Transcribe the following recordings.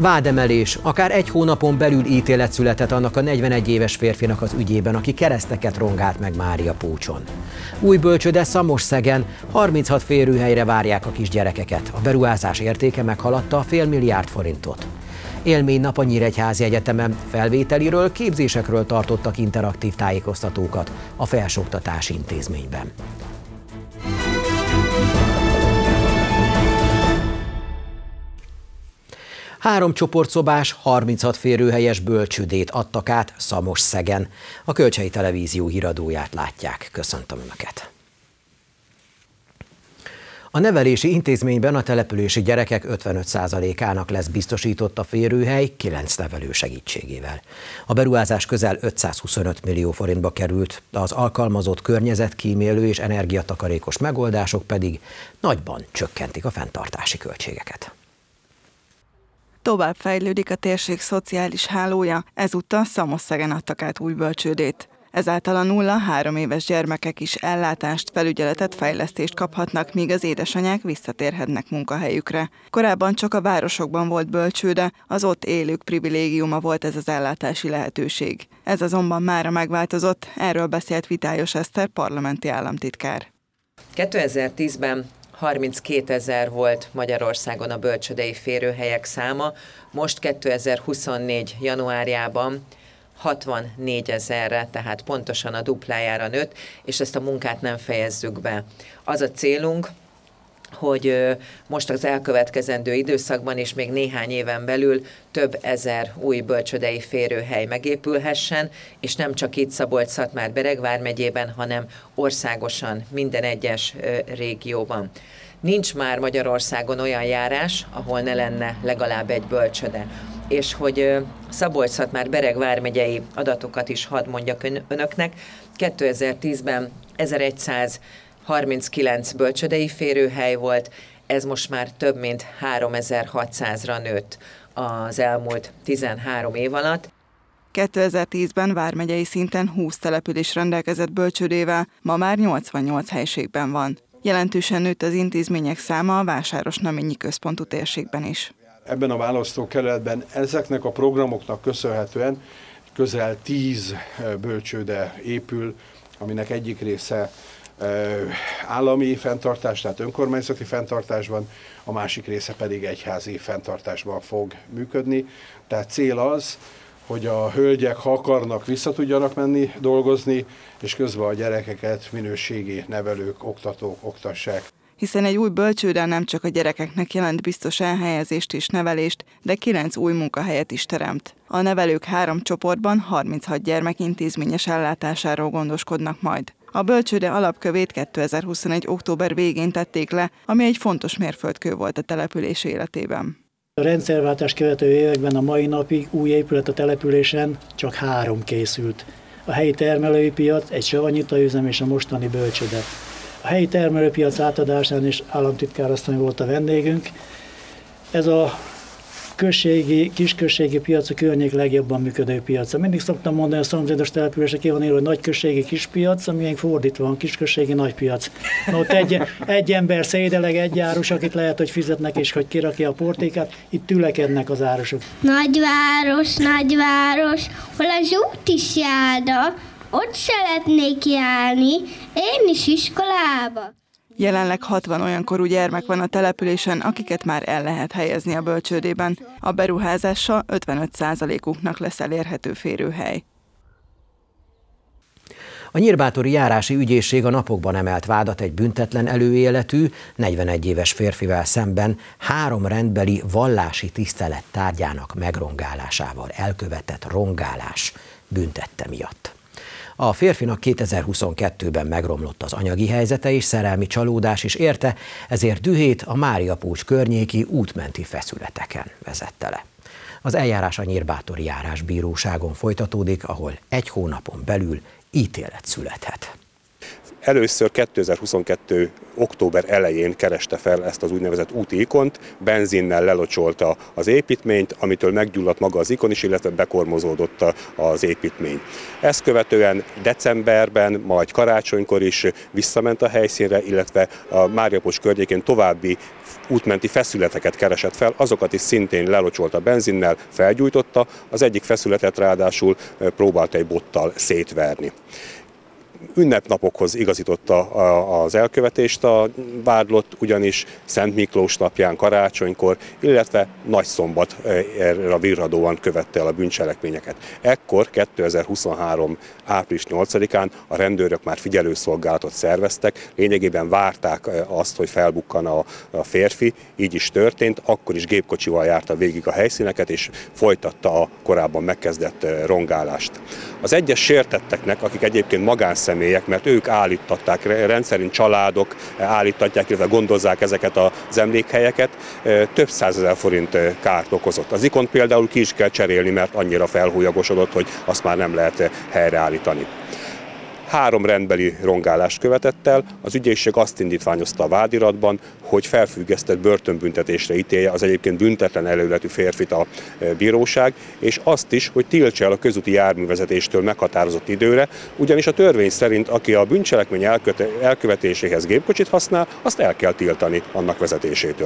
Vádemelés. Akár egy hónapon belül ítélet született annak a 41 éves férfinak az ügyében, aki kereszteket rongált meg Máriapócson. Új bölcsőde Szamosszegen, 36 férőhelyre várják a kisgyerekeket. A beruházás értéke meghaladta a $500 millió. Élménynap a Nyíregyházi Egyetemen felvételiről, képzésekről tartottak interaktív tájékoztatókat a felsőoktatási intézményben. Három csoportszobás, 36 férőhelyes bölcsődét adtak át Szamosszegen. A Kölcsei Televízió híradóját látják. Köszöntöm Önöket! A nevelési intézményben a települési gyerekek 55%-ának lesz biztosított a férőhely 9 nevelő segítségével. A beruházás közel 525 millió forintba került, az alkalmazott környezetkímélő és energiatakarékos megoldások pedig nagyban csökkentik a fenntartási költségeket. Tovább fejlődik a térség szociális hálója, ezúttal Szamosszegen adtak át új bölcsődét. Ezáltal a 0-3 éves gyermekek is ellátást, felügyeletet, fejlesztést kaphatnak, míg az édesanyák visszatérhetnek munkahelyükre. Korábban csak a városokban volt bölcsőde, az ott élők privilégiuma volt ez az ellátási lehetőség. Ez azonban mára megváltozott, erről beszélt Vitályos Eszter parlamenti államtitkár. 2010-ben 32 000 volt Magyarországon a bölcsődei férőhelyek száma, most 2024. januárjában 64 000-re, tehát pontosan a duplájára nőtt, és ezt a munkát nem fejezzük be. Az a célunk, hogy most az elkövetkezendő időszakban és még néhány éven belül több ezer új bölcsődei férőhely megépülhessen, és nem csak itt Szabolcs-Szatmár-Bereg vármegyében, hanem országosan, minden egyes régióban. Nincs már Magyarországon olyan járás, ahol ne lenne legalább egy bölcsöde. És hogy Szabolcs-Szatmár-Bereg vármegyei adatokat is hadd mondjak önöknek, 2010-ben 1139 bölcsődei férőhely volt, ez most már több mint 3600-ra nőtt az elmúlt 13 év alatt. 2010-ben vármegyei szinten 20 település rendelkezett bölcsődével, ma már 88 helységben van. Jelentősen nőtt az intézmények száma a Vásáros-Naményi központú térségben is. Ebben a választókerületben ezeknek a programoknak köszönhetően közel 10 bölcsőde épül, aminek egyik része állami fenntartás, tehát önkormányzati fenntartásban, a másik része pedig egyházi fenntartásban fog működni. Tehát cél az, hogy a hölgyek, ha akarnak, vissza tudjanak menni dolgozni, és közben a gyerekeket minőségi nevelők, oktatók oktassák. Hiszen egy új bölcsőde nem csak a gyerekeknek jelent biztos elhelyezést és nevelést, de 9 új munkahelyet is teremt. A nevelők 3 csoportban 36 gyermek intézményes ellátásáról gondoskodnak majd. A bölcsőde alapkövét 2021. október végén tették le, ami egy fontos mérföldkő volt a település életében. A rendszerváltás követő években a mai napig új épület a településen csak 3 készült. A helyi termelői piac, egy savanyitaüzem és a mostani bölcsőde. A helyi termelőpiac átadásán is államtitkárasszony volt a vendégünk. Ez a kisközségi piac a környék legjobban működő piaca. Mindig szoktam mondani, a szomszédos településre ki van írva, hogy nagyközségi kispiac, amilyen fordítva van, kisközségi nagypiac. Ott egy ember szédeleg, egy árus, akit lehet, hogy fizetnek, és hogy kirakja a portékát, itt tülekednek az árusok. Nagyváros, hol az út is járda, ott szeretnék járni, én is iskolába. Jelenleg 60 olyan korú gyermek van a településen, akiket már el lehet helyezni a bölcsődében. A beruházással 55%-uknak lesz elérhető férőhely. A Nyírbátori járási ügyészség a napokban emelt vádat egy büntetlen előéletű, 41 éves férfivel szemben 3 rendbeli vallási tisztelet tárgyának megrongálásával elkövetett rongálás büntette miatt. A férfinak 2022-ben megromlott az anyagi helyzete és szerelmi csalódás is érte, ezért dühét a Máriapócs környéki útmenti feszületeken vezette le. Az eljárás a Nyírbátori járásbíróságon folytatódik, ahol 1 hónapon belül ítélet születhet. Először 2022. október elején kereste fel ezt az úgynevezett úti ikont, benzinnel lelocsolta az építményt, amitől meggyulladt maga az ikon is, illetve bekormozódott az építmény. Ezt követően decemberben, majd karácsonykor is visszament a helyszínre, illetve a Máriapocs környékén további útmenti feszületeket keresett fel, azokat is szintén lelocsolta benzinnel, felgyújtotta, az egyik feszületet ráadásul próbálta egy bottal szétverni. Ünnepnapokhoz igazította az elkövetést a vádlott, ugyanis Szent Miklós napján, karácsonykor, illetve nagyszombat erre virradóan követte el a bűncselekményeket. Ekkor 2023. április 8-án a rendőrök már figyelőszolgálatot szerveztek, lényegében várták azt, hogy felbukkan a férfi, így is történt, akkor is gépkocsival járta végig a helyszíneket, és folytatta a korábban megkezdett rongálást. Az egyes sértetteknek, akik egyébként magánszemélyek, mert ők állítatták, rendszerint családok állítatják, illetve gondozzák ezeket az emlékhelyeket, több 100 000 forint kárt okozott. Az ikont például ki is kell cserélni, mert annyira felhúlyagosodott, hogy azt már nem lehet helyreállítani. 3 rendbeli rongálást követett el, az ügyészség azt indítványozta a vádiratban, hogy felfüggesztett börtönbüntetésre ítélje az egyébként büntetlen előletű férfit a bíróság, és azt is, hogy tiltsa el a közúti járművezetéstől meghatározott időre, ugyanis a törvény szerint, aki a bűncselekmény elkövetéséhez gépkocsit használ, azt el kell tiltani annak vezetésétől.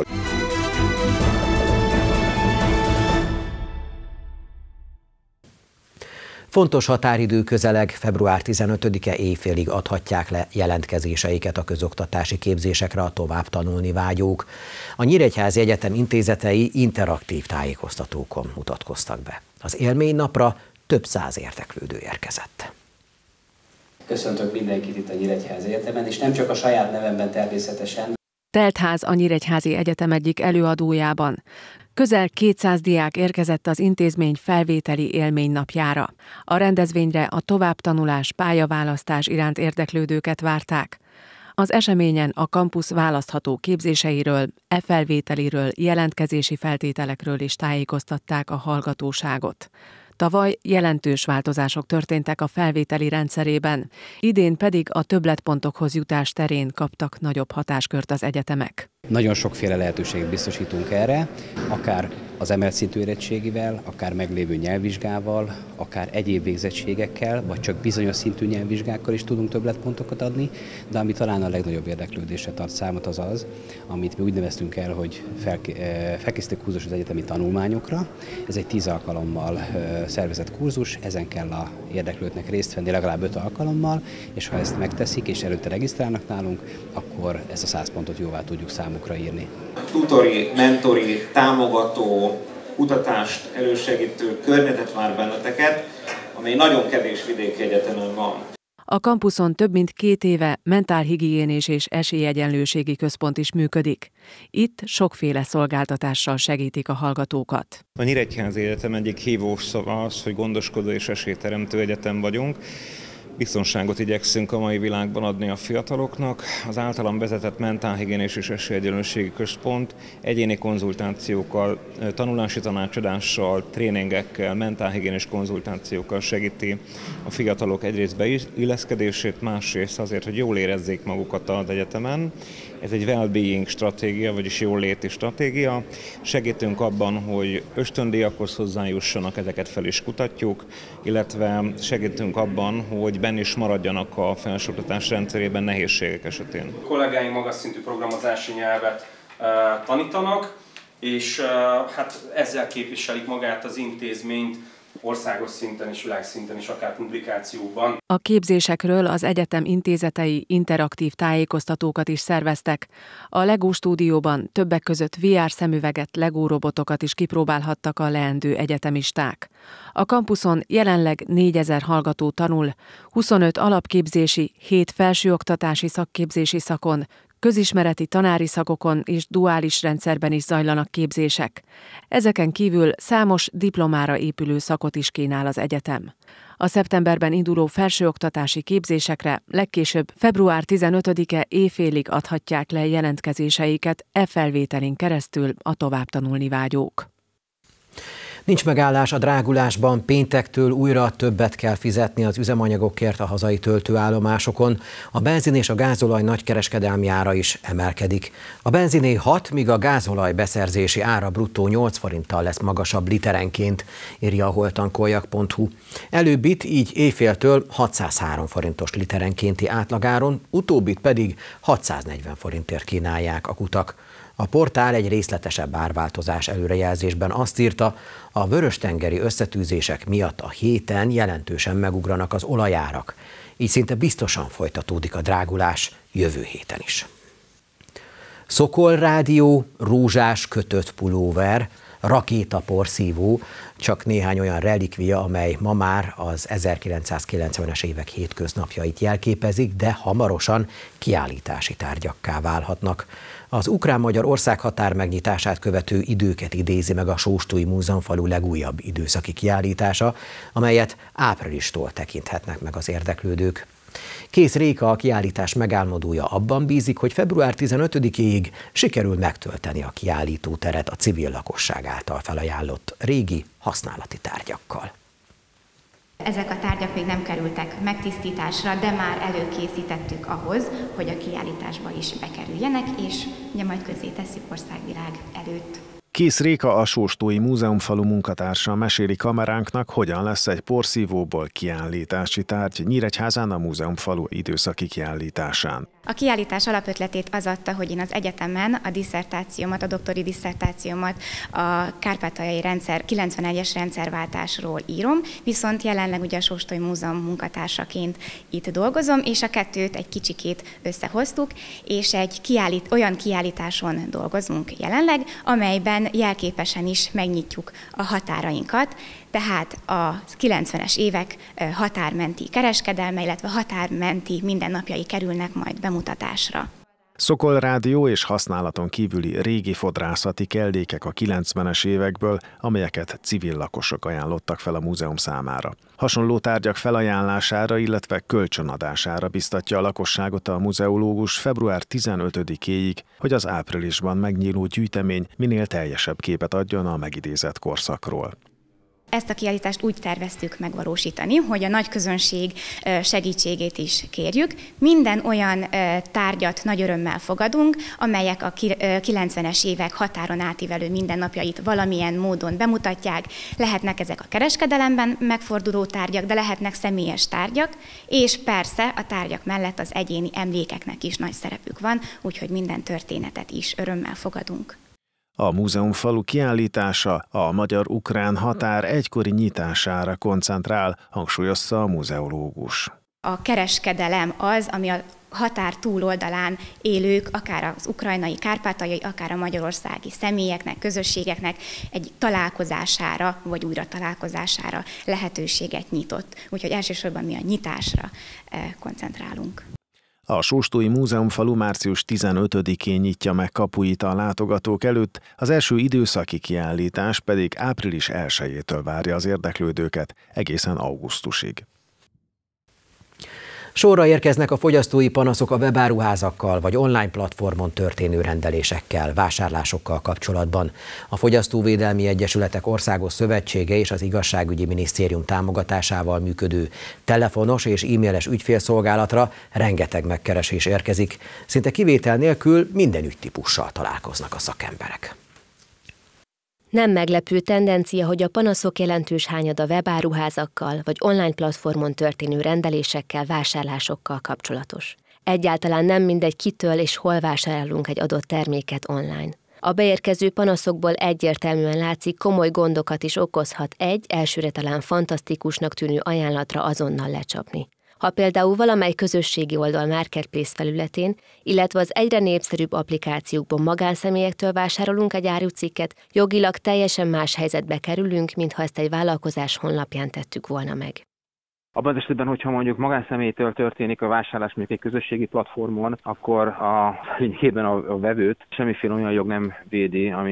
Fontos határidő közeleg, február 15-e éjfélig adhatják le jelentkezéseiket a közoktatási képzésekre a tovább tanulni vágyók. A Nyíregyházi Egyetem intézetei interaktív tájékoztatókon mutatkoztak be. Az élménynapra több 100 érdeklődő érkezett. Köszöntök mindenkit itt a Nyíregyházi Egyetemen, és nem csak a saját nevemben természetesen. Teltház a Nyíregyházi Egyetem egyik előadójában. Közel 200 diák érkezett az intézmény felvételi élménynapjára. A rendezvényre a továbbtanulás, pályaválasztás iránt érdeklődőket várták. Az eseményen a kampusz választható képzéseiről, felvételiről, jelentkezési feltételekről is tájékoztatták a hallgatóságot. Tavaly jelentős változások történtek a felvételi rendszerében, idén pedig a többletpontokhoz jutás terén kaptak nagyobb hatáskört az egyetemek. Nagyon sokféle lehetőséget biztosítunk erre, akár az emelt szintű érettségivel, akár meglévő nyelvvizsgával, akár egyéb végzettségekkel, vagy csak bizonyos szintű nyelvvizsgákkal is tudunk többletpontokat adni, de ami talán a legnagyobb érdeklődésre tart számot az, amit mi úgy neveztünk el, hogy felkészítő kurzus az egyetemi tanulmányokra. Ez egy 10 alkalommal szervezett kurzus, ezen kell a érdeklődőknek részt venni legalább 5 alkalommal, és ha ezt megteszik és előtte regisztrálnak nálunk, akkor ezt a 100 pontot jóvá tudjuk számukra írni. Tutori, mentori, támogató, kutatást elősegítő környezetet vár benneteket, amely nagyon kevés vidéki egyetemen van. A kampuszon több mint 2 éve mentálhigiénés és esélyegyenlőségi központ is működik. Itt sokféle szolgáltatással segítik a hallgatókat. A Nyíregyházi Egyetem egyik hívós szava az, hogy gondoskodó és esélyteremtő egyetem vagyunk. Biztonságot igyekszünk a mai világban adni a fiataloknak. Az általam vezetett mentálhigiénés és esélyegyenlőségi központ egyéni konzultációkkal, tanulási tanácsadással, tréningekkel, mentálhigiénés konzultációkkal segíti a fiatalok egyrészt beilleszkedését, másrészt azért, hogy jól érezzék magukat az egyetemen. Ez egy well-being stratégia, vagyis jóléti stratégia. Segítünk abban, hogy ösztöndíjakhoz hozzájussanak, ezeket fel is kutatjuk, illetve segítünk abban, hogy benne is maradjanak a felsőoktatás rendszerében nehézségek esetén. A kollégáim magas szintű programozási nyelvet tanítanak, és hát ezzel képviselik magát az intézményt országos szinten és világszinten is, akár publikációkban. A képzésekről az egyetem intézetei interaktív tájékoztatókat is szerveztek. A Lego stúdióban többek között VR szemüveget, Lego robotokat is kipróbálhattak a leendő egyetemisták. A kampuszon jelenleg 4000 hallgató tanul, 25 alapképzési, 7 felsőoktatási szakképzési szakon, közismereti tanári szakokon és duális rendszerben is zajlanak képzések. Ezeken kívül számos diplomára épülő szakot is kínál az egyetem. A szeptemberben induló felsőoktatási képzésekre legkésőbb február 15-e éjfélig adhatják le jelentkezéseiket felvételin keresztül a továbbtanulni vágyók. Nincs megállás a drágulásban, péntektől újra többet kell fizetni az üzemanyagokért a hazai töltőállomásokon. A benzin és a gázolaj nagykereskedelmi ára is emelkedik. A benziné 6, míg a gázolaj beszerzési ára bruttó 8 forinttal lesz magasabb literenként, írja a holtankoljak.hu. Előbbit így éjféltől 603 forintos literenkénti átlagáron, utóbbit pedig 640 forintért kínálják a kutak. A portál egy részletesebb árváltozás előrejelzésben azt írta, a vörös-tengeri összetűzések miatt a héten jelentősen megugranak az olajárak, így szinte biztosan folytatódik a drágulás jövő héten is. Szokol rádió, rózsás kötött pulóver, rakétaporszívó, csak néhány olyan relikvia, amely ma már az 1990-es évek hétköznapjait jelképezik, de hamarosan kiállítási tárgyakká válhatnak. Az ukrán-magyar országhatár megnyitását követő időket idézi meg a Sóstúi Múzeumfalu legújabb időszaki kiállítása, amelyet áprilistól tekinthetnek meg az érdeklődők. Kész Réka, a kiállítás megálmodója, abban bízik, hogy február 15-éig sikerül megtölteni a kiállítóteret a civil lakosság által felajánlott régi használati tárgyakkal. Ezek a tárgyak még nem kerültek megtisztításra, de már előkészítettük ahhoz, hogy a kiállításba is bekerüljenek, és ugye majd közzé tesszük országvilág előtt. Kész Réka, a Sóstói Múzeumfalu munkatársa meséli kameránknak, hogyan lesz egy porszívóból kiállítási tárgy Nyíregyházán a Múzeumfalu időszaki kiállításán. A kiállítás alapötletét az adta, hogy én az egyetemen a disszertációmat, a doktori disszertációmat a kárpátaljai rendszer, 91-es rendszerváltásról írom, viszont jelenleg ugye a Sóstói Múzeum munkatársaként itt dolgozom, és a kettőt egy kicsikét összehoztuk, és egy olyan kiállításon dolgozunk jelenleg, amelyben jelképesen is megnyitjuk a határainkat, tehát a 90-es évek határmenti kereskedelme, illetve határmenti mindennapjai kerülnek majd bemutatásra. Szokol rádió és használaton kívüli régi fodrászati kellékek a 90-es évekből, amelyeket civil lakosok ajánlottak fel a múzeum számára. Hasonló tárgyak felajánlására, illetve kölcsönadására biztatja a lakosságot a muzeológus február 15-éig, hogy az áprilisban megnyíló gyűjtemény minél teljesebb képet adjon a megidézett korszakról. Ezt a kiállítást úgy terveztük megvalósítani, hogy a nagy közönség segítségét is kérjük. Minden olyan tárgyat nagy örömmel fogadunk, amelyek a 90-es évek határon átívelő mindennapjait valamilyen módon bemutatják. Lehetnek ezek a kereskedelemben megforduló tárgyak, de lehetnek személyes tárgyak, és persze a tárgyak mellett az egyéni emlékeknek is nagy szerepük van, úgyhogy minden történetet is örömmel fogadunk. A Múzeumfalu kiállítása a magyar-ukrán határ egykori nyitására koncentrál, hangsúlyozta a muzeológus. A kereskedelem az, ami a határ túloldalán élők, akár az ukrajnai, kárpátaljai, akár a magyarországi személyeknek, közösségeknek egy találkozására, vagy újra találkozására lehetőséget nyitott. Úgyhogy elsősorban mi a nyitásra koncentrálunk. A Sóstói Múzeumfalu március 15-én nyitja meg kapuit a látogatók előtt, az első időszaki kiállítás pedig április 1-től várja az érdeklődőket egészen augusztusig. Sorra érkeznek a fogyasztói panaszok a webáruházakkal vagy online platformon történő rendelésekkel, vásárlásokkal kapcsolatban. A Fogyasztóvédelmi Egyesületek Országos Szövetsége és az Igazságügyi Minisztérium támogatásával működő telefonos és e-mailes ügyfélszolgálatra rengeteg megkeresés érkezik. Szinte kivétel nélkül minden ügytípussal találkoznak a szakemberek. Nem meglepő tendencia, hogy a panaszok jelentős hányada webáruházakkal vagy online platformon történő rendelésekkel, vásárlásokkal kapcsolatos. Egyáltalán nem mindegy, kitől és hol vásárolunk egy adott terméket online. A beérkező panaszokból egyértelműen látszik, komoly gondokat is okozhat egy elsőre talán fantasztikusnak tűnő ajánlatra azonnal lecsapni. Ha például valamely közösségi oldal marketplace felületén, illetve az egyre népszerűbb applikációkban magánszemélyektől vásárolunk egy árucikket, jogilag teljesen más helyzetbe kerülünk, mintha ezt egy vállalkozás honlapján tettük volna meg. Abban az esetben, hogyha mondjuk magánszemélytől történik a vásárlás mondjuk egy közösségi platformon, akkor lényegében a vevőt semmiféle olyan jog nem védi, ami a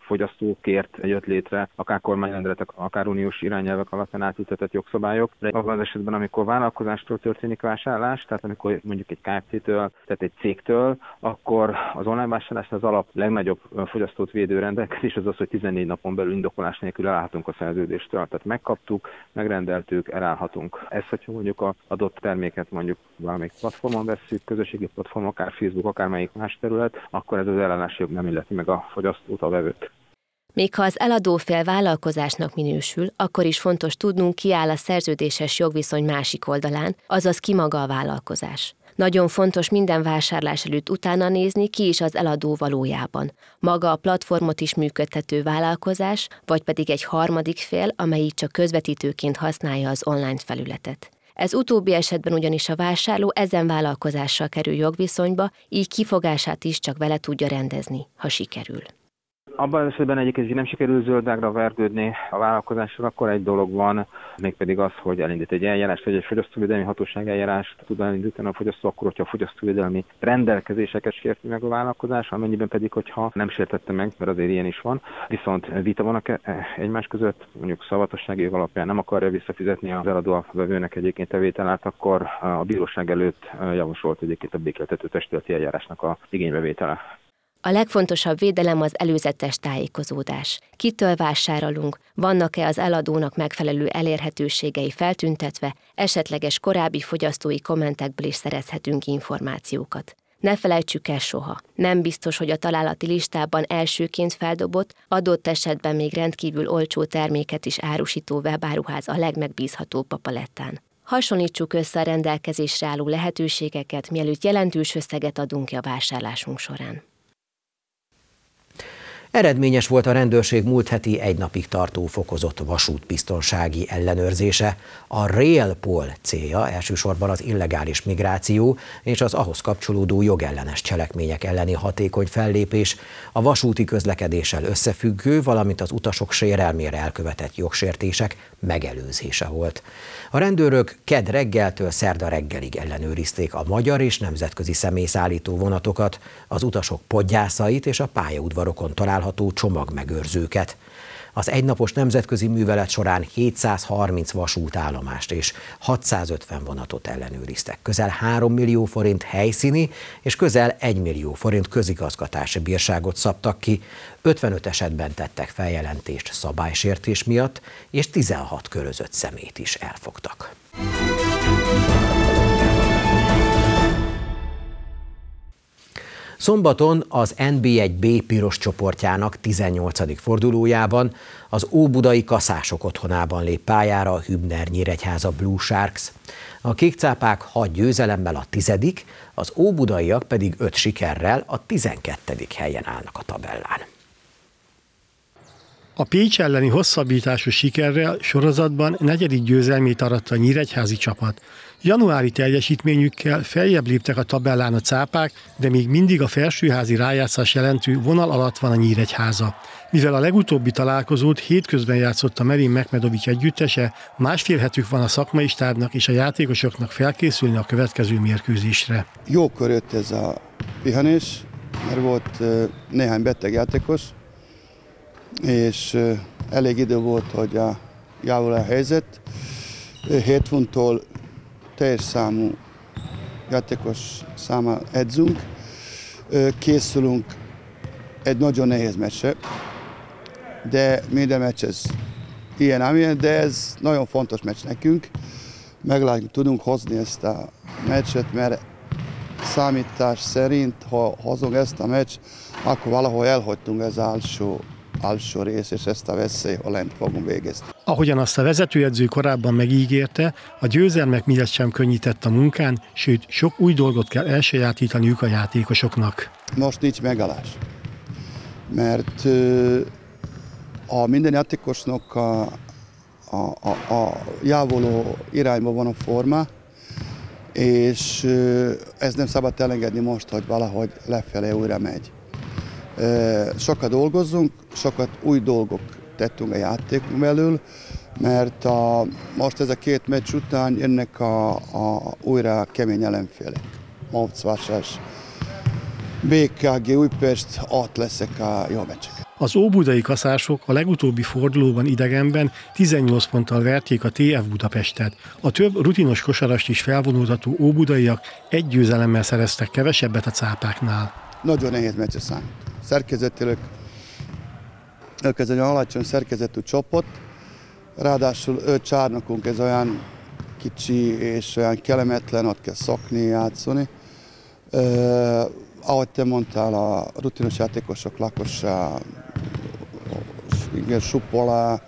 fogyasztókért jött létre, akár kormányrendeletek, akár uniós irányelvek alapján átültetett jogszabályok. De abban az esetben, amikor vállalkozástól történik vásárlás, tehát amikor mondjuk egy Kft-től, tehát egy cégtől, akkor az online vásárlás az alap legnagyobb fogyasztót védő rendelkezés az, hogy 14 napon belül indokolás nélkül elállhatunk a szerződéstől. Tehát megkaptuk, megrendeltük, elállhatunk. Ez, hogyha mondjuk az adott terméket mondjuk valamelyik platformon vesszük, közösségi platform, akár Facebook, akár melyik más terület, akkor ez az ellenállási jog nem illeti meg a fogyasztót, a vevőt. Még ha az eladófél vállalkozásnak minősül, akkor is fontos tudnunk, ki áll a szerződéses jogviszony másik oldalán, azaz ki maga a vállalkozás. Nagyon fontos minden vásárlás előtt utána nézni, ki is az eladó valójában. Maga a platformot is működtető vállalkozás, vagy pedig egy harmadik fél, amelyik csak közvetítőként használja az online felületet. Ez utóbbi esetben ugyanis a vásárló ezen vállalkozással kerül jogviszonyba, így kifogását is csak vele tudja rendezni, ha sikerül. Abban az esetben egyébként, hogy nem sikerül zöldágra vergődni a vállalkozással, akkor egy dolog van, mégpedig az, hogy elindít egy eljárást, vagy egy fogyasztóvédelmi hatóság eljárást tud elindítani a fogyasztó, akkor, hogyha a fogyasztóvédelmi rendelkezéseket sérti meg a vállalkozás, amennyiben pedig, hogyha nem sértette meg, mert azért ilyen is van, viszont vita van egymás között, mondjuk szavatossági jog alapján nem akarja visszafizetni az eladó a vevőnek egyébként tevételát, akkor a bíróság előtt javasolt egyébként a békéltető testületi eljárásnak a igénybevétele. A legfontosabb védelem az előzetes tájékozódás. Kitől vásárolunk, vannak-e az eladónak megfelelő elérhetőségei feltüntetve, esetleges korábbi fogyasztói kommentekből is szerezhetünk információkat. Ne felejtsük el soha. Nem biztos, hogy a találati listában elsőként feldobott, adott esetben még rendkívül olcsó terméket is árusító webáruház a legmegbízhatóbb a palettán. Hasonlítsuk össze a rendelkezésre álló lehetőségeket, mielőtt jelentős összeget adunk ki a vásárlásunk során. Eredményes volt a rendőrség múlt heti egy napig tartó fokozott vasútbiztonsági ellenőrzése. A RailPol célja elsősorban az illegális migráció és az ahhoz kapcsolódó jogellenes cselekmények elleni hatékony fellépés, a vasúti közlekedéssel összefüggő, valamint az utasok sérelmére elkövetett jogsértések megelőzése volt. A rendőrök kedd reggeltől szerda reggelig ellenőrizték a magyar és nemzetközi személyszállító vonatokat, az utasok podgyászait és a pályaudvarokon található csomagmegőrzőket. Az egynapos nemzetközi művelet során 730 vasútállomást és 650 vonatot ellenőriztek. Közel 3 millió forint helyszíni és közel 1 millió forint közigazgatási bírságot szabtak ki. 55 esetben tettek feljelentést szabálysértés miatt, és 16 körözött személyt is elfogtak. Szombaton az NB1B piros csoportjának 18. fordulójában az óbudai kaszások otthonában lép pályára a Hübner Nyíregyháza Blue Sharks. A kékcápák 6 győzelemmel a 10., az óbudaiak pedig 5 sikerrel a 12. helyen állnak a tabellán. A Pécs elleni hosszabbítású sikerrel sorozatban 4. győzelmét aratta a nyíregyházi csapat. Januári teljesítményükkel feljebb léptek a tabellán a cápák, de még mindig a felsőházi rájátszás jelentő vonal alatt van a Nyíregyháza. Mivel a legutóbbi találkozót hétközben játszott a Merin Mekmedovics együttese, másfél hetük van a szakmai stábnak és a játékosoknak felkészülni a következő mérkőzésre. Jókor jött ez a pihenés, mert volt néhány beteg játékos, és elég idő volt, hogy javul a helyzet. Hétfőntől teljes számú játékos számára edzünk. Készülünk egy nagyon nehéz meccsre, de minden meccs ez ilyen amilyen, de ez nagyon fontos meccs nekünk. Meglátjuk, tudunk hozni ezt a meccset, mert számítás szerint, ha hozunk ezt a meccs, akkor valahol elhagytunk az alsó rész, és ezt a veszélyt lent fogunk végezni. Ahogyan azt a vezetőedző korábban megígérte, a győzelmek miatt sem könnyített a munkán, sőt, sok új dolgot kell elsajátítaniuk a játékosoknak. Most nincs megállás, mert a minden játékosnak a javuló irányba van a forma, és ez nem szabad elengedni most, hogy valahogy lefelé újra megy. Sokat dolgozzunk, sokat új dolgok tettünk a játékunk belül, mert most ez a 2 meccs után jönnek újra kemény ellenfélek. Marcvasás, BKG, Újpest, ott leszek a jó meccsek. Az óbudai kaszások a legutóbbi fordulóban idegenben 18 ponttal verték a TF Budapestet. A több rutinos kosarast is felvonultató óbudaiak egy győzelemmel szereztek kevesebbet a cápáknál. Nagyon nehéz meccse számít. Szerkezetileg ez egy alacsony szerkezetű csapat, ráadásul 5 csarnokunk, ez olyan kicsi és olyan kellemetlen, ott kell szokni, játszani. Ahogy te mondtál, a rutinos játékosok lakosa, igen, Supola,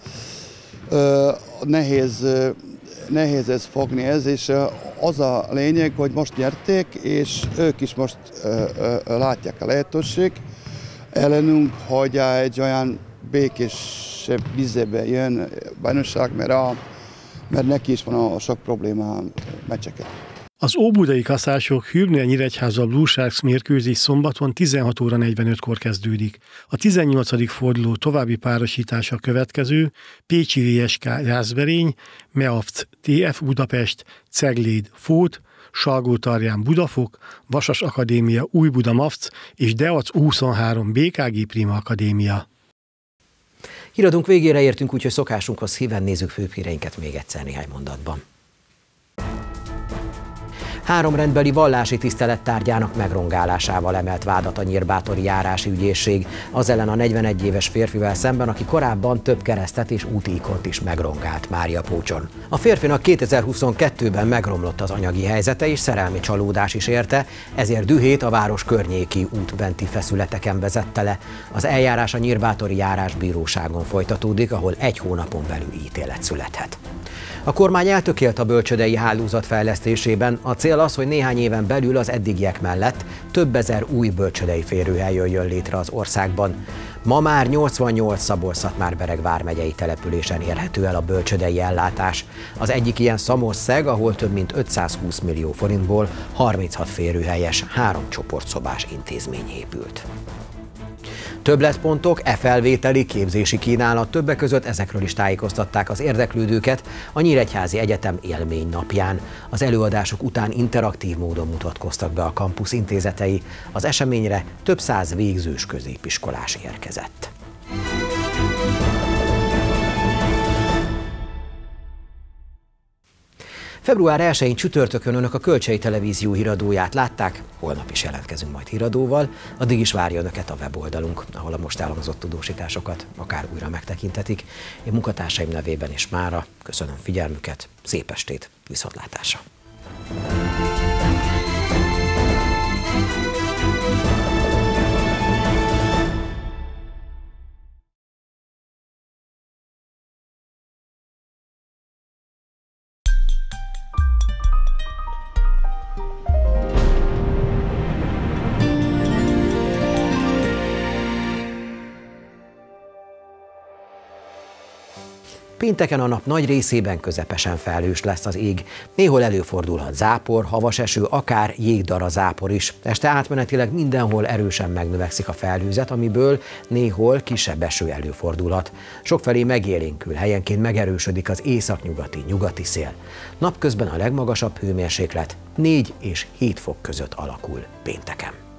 nehéz ez fogni ez, és az a lényeg, hogy most nyerték, és ők is most látják a lehetőség ellenünk, hogy egy olyan békésebb vizébe jön bajnokság, mert neki is van a sok probléma meccseket. Az óbudai kaszások Hürnő Nyíregyháza Blue Sharks mérkőzés szombaton 16 óra 45-kor kezdődik. A 18. forduló további párosítása következő: Pécsi VSK Jászberény, Meavc TF Budapest, Cegléd Fót, Salgótarján Budafok, Vasas Akadémia Újbuda Mavc és Deac 23 BKG Prima Akadémia. Híradunk végére értünk, úgyhogy szokásunkhoz híven nézzük főbb híreinket még egyszer néhány mondatban. 3 rendbeli vallási tisztelet tárgyának megrongálásával emelt vádat a Nyírbátori járási ügyészség az ellen a 41 éves férfivel szemben, aki korábban több keresztet és úti ikont is megrongált Máriapócson. A férfinak 2022-ben megromlott az anyagi helyzete és szerelmi csalódás is érte, ezért dühét a város környéki útbenti feszületeken vezette le. Az eljárás a Nyírbátori járásbíróságon folytatódik, ahol 1 hónapon belül ítélet születhet. A kormány eltökélt a bölcsődei hálózat fejlesztésében. A cél az, hogy néhány éven belül az eddigiek mellett több ezer új bölcsődei férőhely jöjjön létre az országban. Ma már 88 Szabolcs-Szatmár-Bereg vármegyei településen érhető el a bölcsődei ellátás. Az egyik ilyen Szamosszeg, ahol több mint 520 millió forintból 36 férőhelyes, 3 csoportszobás intézmény épült. Többletpontok, felvételi, képzési kínálat, többek között ezekről is tájékoztatták az érdeklődőket a Nyíregyházi Egyetem élménynapján. Az előadások után interaktív módon mutatkoztak be a kampusz intézetei. Az eseményre több 100 végzős középiskolás érkezett. Február 1-én csütörtökön önök a Kölcsei Televízió híradóját látták, holnap is jelentkezünk majd híradóval, addig is várja önöket a weboldalunk, ahol a most elhangzott tudósításokat akár újra megtekinthetik. Én munkatársaim nevében is mára köszönöm figyelmüket, szép estét, viszontlátásra! Pénteken a nap nagy részében közepesen felhős lesz az ég. Néhol előfordulhat zápor, havas eső, akár jégdarazápor is. Este átmenetileg mindenhol erősen megnövekszik a felhőzet, amiből néhol kisebb eső előfordulhat. Sokfelé megélénkül, helyenként megerősödik az északnyugati szél. Napközben a legmagasabb hőmérséklet 4 és 7 fok között alakul pénteken.